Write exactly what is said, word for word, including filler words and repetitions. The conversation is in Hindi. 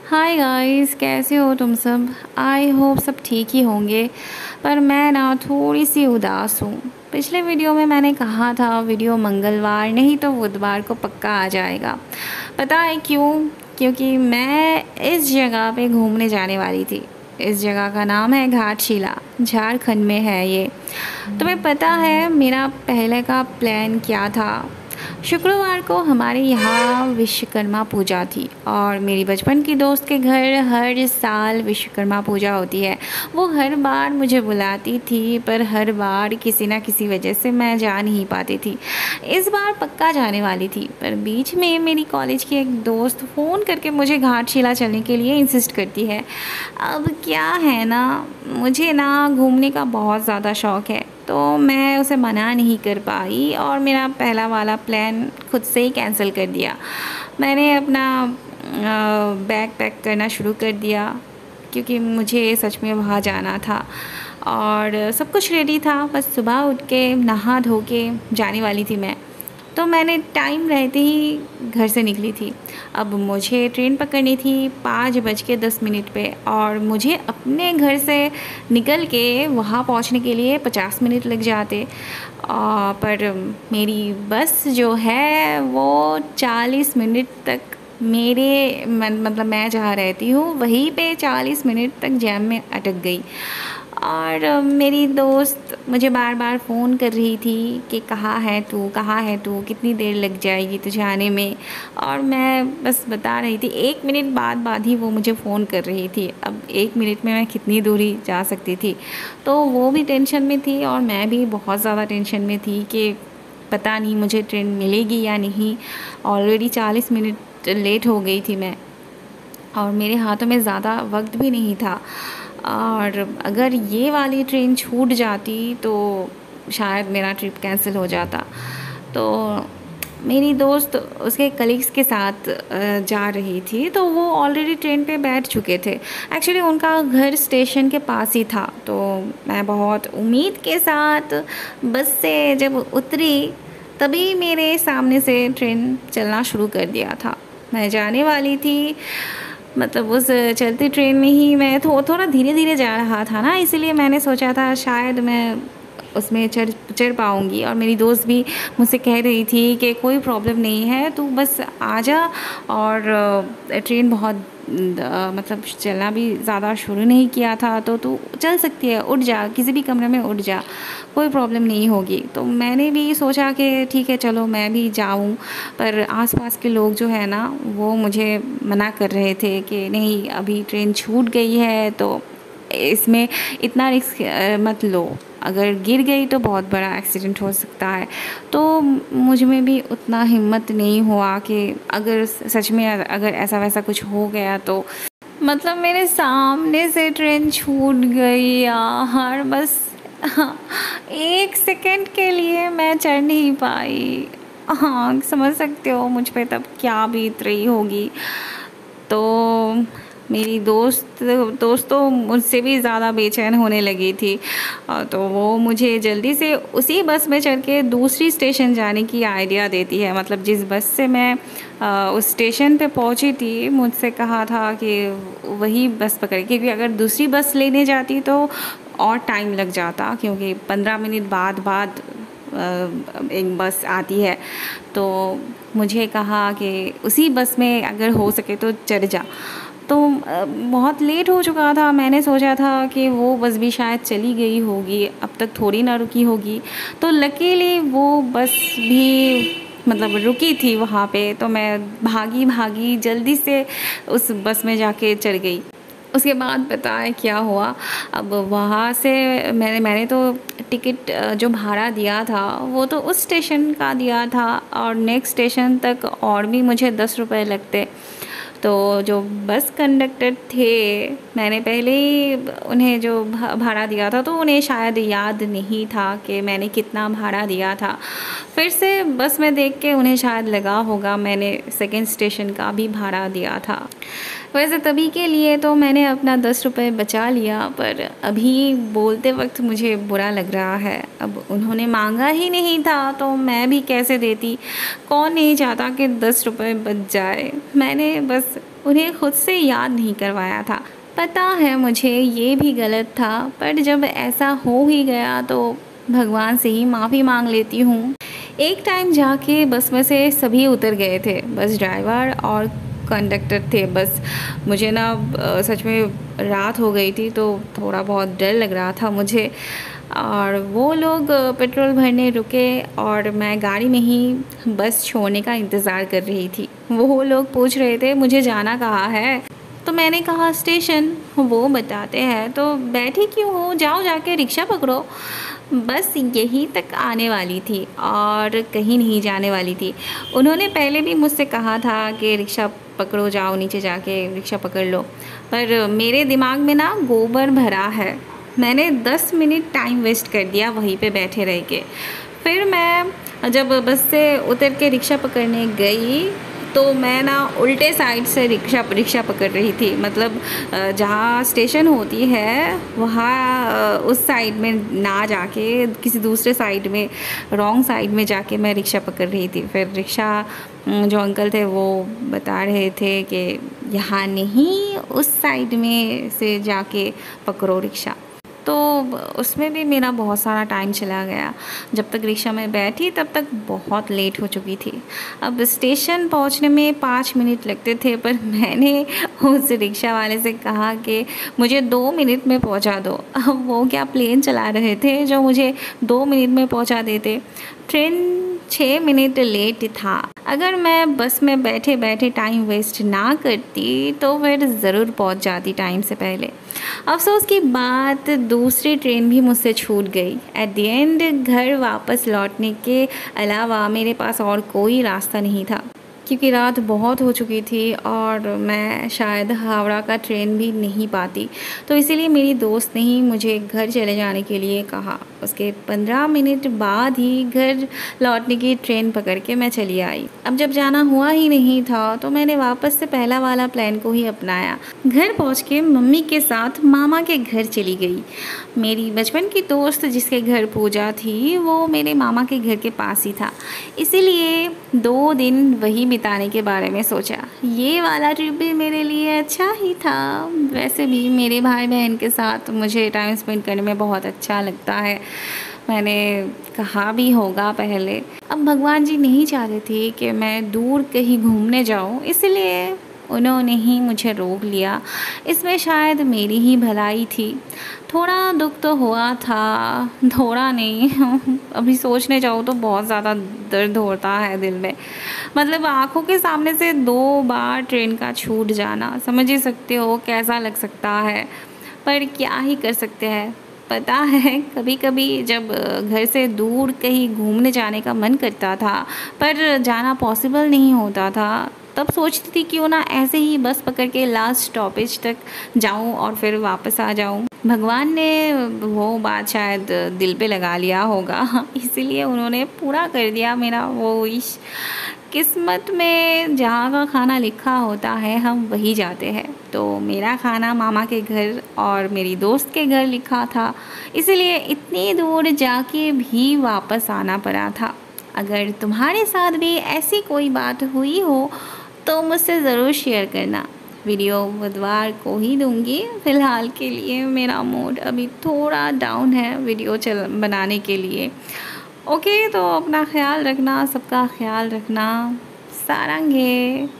हाय गाइस, कैसे हो तुम सब। आई होप सब ठीक ही होंगे। पर मैं ना थोड़ी सी उदास हूँ। पिछले वीडियो में मैंने कहा था वीडियो मंगलवार नहीं तो बुधवार को पक्का आ जाएगा। पता है क्यों? क्योंकि मैं इस जगह पे घूमने जाने वाली थी। इस जगह का नाम है घाटशिला, झारखंड में है ये। तुम्हें पता है मेरा पहले का प्लान क्या था? शुक्रवार को हमारे यहाँ विश्वकर्मा पूजा थी और मेरी बचपन की दोस्त के घर हर साल विश्वकर्मा पूजा होती है। वो हर बार मुझे बुलाती थी पर हर बार किसी ना किसी वजह से मैं जा नहीं पाती थी। इस बार पक्का जाने वाली थी पर बीच में मेरी कॉलेज की एक दोस्त फ़ोन करके मुझे घाटशिला चलने के लिए इंसिस्ट करती है। अब क्या है ना, मुझे ना घूमने का बहुत ज़्यादा शौक़ है तो मैं उसे मना नहीं कर पाई और मेरा पहला वाला प्लान खुद से ही कैंसिल कर दिया। मैंने अपना बैग पैक करना शुरू कर दिया क्योंकि मुझे सच में वहाँ जाना था और सब कुछ रेडी था। बस सुबह उठ के नहा धो के जाने वाली थी मैं। तो मैंने टाइम रहते ही घर से निकली थी। अब मुझे ट्रेन पकड़नी थी पाँच बज के दस मिनट पे और मुझे अपने घर से निकल के वहाँ पहुँचने के लिए पचास मिनट लग जाते। आ, पर मेरी बस जो है वो चालीस मिनट तक मेरे मतलब मैं जहाँ रहती हूँ वहीं पे चालीस मिनट तक जैम में अटक गई। और मेरी दोस्त मुझे बार बार फ़ोन कर रही थी कि कहाँ है तू, कहाँ है तू, कितनी देर लग जाएगी तुझे आने में। और मैं बस बता रही थी, एक मिनट बाद बाद ही वो मुझे फ़ोन कर रही थी। अब एक मिनट में मैं कितनी दूरी जा सकती थी। तो वो भी टेंशन में थी और मैं भी बहुत ज़्यादा टेंशन में थी कि पता नहीं मुझे ट्रेन मिलेगी या नहीं। ऑलरेडी चालीस मिनट लेट हो गई थी मैं और मेरे हाथों में ज़्यादा वक्त भी नहीं था। और अगर ये वाली ट्रेन छूट जाती तो शायद मेरा ट्रिप कैंसिल हो जाता। तो मेरी दोस्त उसके कलीग्स के साथ जा रही थी तो वो ऑलरेडी ट्रेन पे बैठ चुके थे। एक्चुअली उनका घर स्टेशन के पास ही था। तो मैं बहुत उम्मीद के साथ बस से जब उतरी तभी मेरे सामने से ट्रेन चलना शुरू कर दिया था। मैं जाने वाली थी, मतलब उस चलती ट्रेन में ही मैं थो, थोड़ा धीरे धीरे जा रहा था ना, इसलिए मैंने सोचा था शायद मैं उसमें चढ़ चढ़ पाऊँगी। और मेरी दोस्त भी मुझसे कह रही थी कि कोई प्रॉब्लम नहीं है, तू बस आ जा। और ट्रेन बहुत मतलब चलना भी ज़्यादा शुरू नहीं किया था तो तू चल सकती है, उठ जा, किसी भी कमरे में उठ जा, कोई प्रॉब्लम नहीं होगी। तो मैंने भी सोचा कि ठीक है चलो मैं भी जाऊं। पर आसपास के लोग जो है ना वो मुझे मना कर रहे थे कि नहीं, अभी ट्रेन छूट गई है तो इसमें इतना रिस्क मत लो, अगर गिर गई तो बहुत बड़ा एक्सीडेंट हो सकता है। तो मुझ में भी उतना हिम्मत नहीं हुआ कि अगर सच में अगर ऐसा वैसा कुछ हो गया तो मतलब मेरे सामने से ट्रेन छूट गई यार। बस एक सेकंड के लिए मैं चढ़ नहीं पाई। हाँ, समझ सकते हो मुझ पे तब क्या बीत रही होगी। तो मेरी दोस्त दोस्त तो मुझसे भी ज़्यादा बेचैन होने लगी थी। तो वो मुझे जल्दी से उसी बस में चढ़ के दूसरी स्टेशन जाने की आइडिया देती है। मतलब जिस बस से मैं उस स्टेशन पे पहुंची थी मुझसे कहा था कि वही बस पकड़े, क्योंकि अगर दूसरी बस लेने जाती तो और टाइम लग जाता, क्योंकि पंद्रह मिनट बाद बाद एक बस आती है। तो मुझे कहा कि उसी बस में अगर हो सके तो चढ़ जा। तो बहुत लेट हो चुका था, मैंने सोचा था कि वो बस भी शायद चली गई होगी, अब तक थोड़ी ना रुकी होगी। तो लकीली वो बस भी मतलब रुकी थी वहाँ पे। तो मैं भागी भागी जल्दी से उस बस में जाके चढ़ गई। उसके बाद पता है क्या हुआ? अब वहाँ से मैंने मैंने तो टिकट जो भाड़ा दिया था वो तो उस स्टेशन का दिया था और नेक्स्ट स्टेशन तक और भी मुझे दस रुपए लगते। तो जो बस कंडक्टर थे, मैंने पहले ही उन्हें जो भाड़ा दिया था तो उन्हें शायद याद नहीं था कि मैंने कितना भाड़ा दिया था। फिर से बस में देख के उन्हें शायद लगा होगा मैंने सेकंड स्टेशन का भी भाड़ा दिया था। वैसे तभी के लिए तो मैंने अपना दस रुपये बचा लिया, पर अभी बोलते वक्त मुझे बुरा लग रहा है। अब उन्होंने मांगा ही नहीं था तो मैं भी कैसे देती। कौन नहीं चाहता कि दस रुपये बच जाए। मैंने बस उन्हें खुद से याद नहीं करवाया था। पता है मुझे ये भी गलत था, पर जब ऐसा हो ही गया तो भगवान से ही माफ़ी मांग लेती हूँ। एक टाइम जाके बस में से सभी उतर गए थे, बस ड्राइवर और कंडक्टर थे। बस मुझे ना सच में रात हो गई थी तो थोड़ा बहुत डर लग रहा था मुझे, और वो लोग पेट्रोल भरने रुके और मैं गाड़ी में ही बस छोड़ने का इंतज़ार कर रही थी। वो लोग पूछ रहे थे मुझे जाना कहाँ है, तो मैंने कहा स्टेशन। वो बताते हैं तो बैठी क्यों हो, जाओ जाके रिक्शा पकड़ो। बस यहीं तक आने वाली थी और कहीं नहीं जाने वाली थी। उन्होंने पहले भी मुझसे कहा था कि रिक्शा पकड़ो, जाओ नीचे जाके रिक्शा पकड़ लो, पर मेरे दिमाग में ना गोबर भरा है। मैंने दस मिनट टाइम वेस्ट कर दिया वहीं पे बैठे रह के। फिर मैं जब बस से उतर के रिक्शा पकड़ने गई तो मैं ना उल्टे साइड से रिक्शा रिक्शा पकड़ रही थी। मतलब जहाँ स्टेशन होती है वहाँ उस साइड में ना जाके किसी दूसरे साइड में, रॉन्ग साइड में जाके मैं रिक्शा पकड़ रही थी। फिर रिक्शा जो अंकल थे वो बता रहे थे कि यहाँ नहीं, उस साइड में से जाके पकड़ो रिक्शा। तो उसमें भी मेरा बहुत सारा टाइम चला गया। जब तक रिक्शा में बैठी तब तक बहुत लेट हो चुकी थी। अब स्टेशन पहुंचने में पाँच मिनट लगते थे, पर मैंने उस रिक्शा वाले से कहा कि मुझे दो मिनट में पहुंचा दो। अब वो क्या प्लेन चला रहे थे जो मुझे दो मिनट में पहुंचा देते। ट्रेन छः मिनट लेट था। अगर मैं बस में बैठे बैठे टाइम वेस्ट ना करती तो फिर ज़रूर पहुंच जाती टाइम से पहले। अफसोस की बात, दूसरी ट्रेन भी मुझसे छूट गई। एट द एंड घर वापस लौटने के अलावा मेरे पास और कोई रास्ता नहीं था, क्योंकि रात बहुत हो चुकी थी और मैं शायद हावड़ा का ट्रेन भी नहीं पाती। तो इसीलिए मेरी दोस्त ने ही मुझे घर चले जाने के लिए कहा। उसके पंद्रह मिनट बाद ही घर लौटने की ट्रेन पकड़ के मैं चली आई। अब जब जाना हुआ ही नहीं था तो मैंने वापस से पहला वाला प्लान को ही अपनाया। घर पहुंच के मम्मी के साथ मामा के घर चली गई। मेरी बचपन की दोस्त जिसके घर पूजा थी वो मेरे मामा के घर के पास ही था, इसीलिए दो दिन वही बिताने के बारे में सोचा। ये वाला ट्रिप भी मेरे लिए अच्छा ही था। वैसे भी मेरे भाई बहन के साथ मुझे टाइम स्पेंड करने में बहुत अच्छा लगता है, मैंने कहा भी होगा पहले। अब भगवान जी नहीं चाहते थे कि मैं दूर कहीं घूमने जाऊं, इसलिए उन्होंने ही मुझे रोक लिया। इसमें शायद मेरी ही भलाई थी। थोड़ा दुख तो हुआ था, थोड़ा नहीं अभी सोचने जाऊँ तो बहुत ज़्यादा दर्द होता है दिल में। मतलब आँखों के सामने से दो बार ट्रेन का छूट जाना, समझ ही सकते हो कैसा लग सकता है, पर क्या ही कर सकते हैं। पता है कभी कभी जब घर से दूर कहीं घूमने जाने का मन करता था पर जाना पॉसिबल नहीं होता था, तब सोचती थी क्यों ना ऐसे ही बस पकड़ के लास्ट स्टॉपेज तक जाऊं और फिर वापस आ जाऊं। भगवान ने वो बात शायद दिल पे लगा लिया होगा, इसीलिए उन्होंने पूरा कर दिया मेरा वो विश। किस्मत में जहाँ का खाना लिखा होता है हम वही जाते हैं। तो मेरा खाना मामा के घर और मेरी दोस्त के घर लिखा था, इसीलिए इतनी दूर जाके भी वापस आना पड़ा था। अगर तुम्हारे साथ भी ऐसी कोई बात हुई हो तो मुझसे ज़रूर शेयर करना। वीडियो बुधवार को ही दूंगी। फ़िलहाल के लिए मेरा मूड अभी थोड़ा डाउन है वीडियो चल बनाने के लिए। ओके, तो अपना ख्याल रखना, सबका ख्याल रखना। सारंगे।